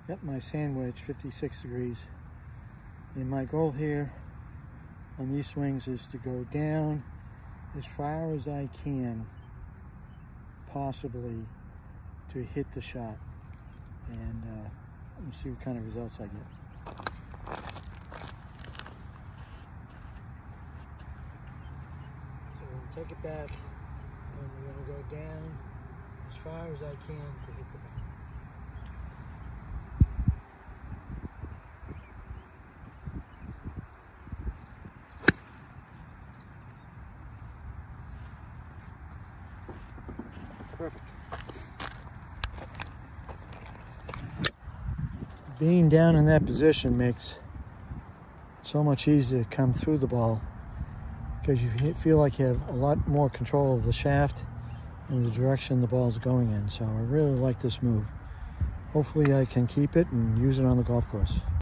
Got my sand wedge 56 degrees. And my goal here on these swings is to go down as far as I can possibly to hit the shot. And we'll see what kind of results I get. So we're going to take it back and we're going to go down as far as I can to hit the ball. Perfect. Being down in that position makes it so much easier to come through the ball because you feel like you have a lot more control of the shaft and the direction the ball is going in. So I really like this move. Hopefully I can keep it and use it on the golf course.